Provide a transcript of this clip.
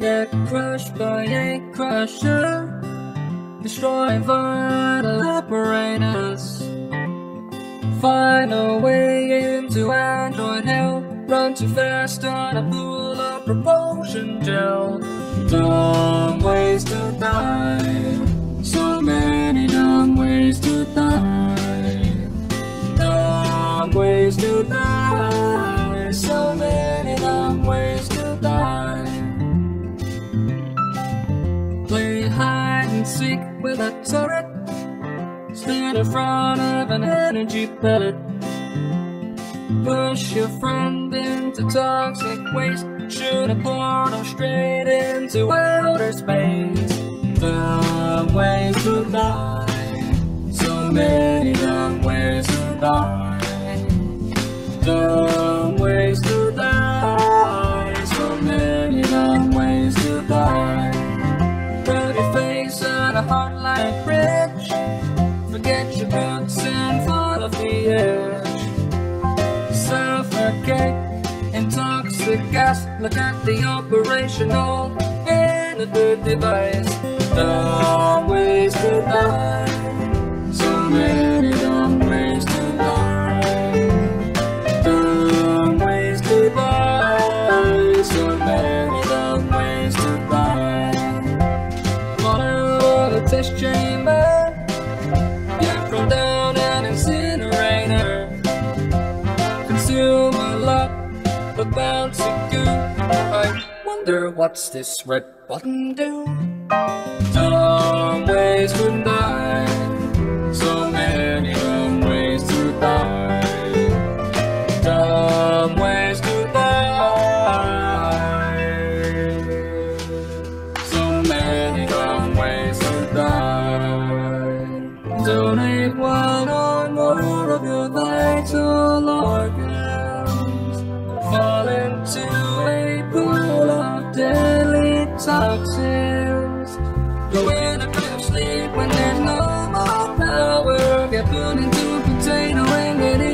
Get crushed by a crusher, destroy vital apparatus. Find a way into android hell. Run too fast on a pool of propulsion gel. Dumb ways to die, so many dumb ways to die. Dumb ways to die, so many dumb ways to die. Play hide and seek with a turret. Stand in front of an energy pellet. Push your friend into toxic waste. Shoot a portal straight into outer space. Dumb ways to die, so many dumb ways to die. Dumb ways to die, so many dumb ways to die. Rub your face on a hotline bridge. Forget your boots and fall off the edge. Suffocate in toxic gas. Look at the operational end of the device. Dumb ways to die, so many dumb ways to die. Dumb ways to die, so many dumb ways to die. Fall out of the test chamber. Throw down an incinerator. Consume a lot of bouncy goo. I wonder what's this red button do? Dumb ways to die, so many dumb ways to die. Dumb ways to die, so many dumb ways to die. Donate one or more of your vital organs. Fall into a pool of deadly toxins. Go in a bit of sleep when there's no more power. Get put into a container and get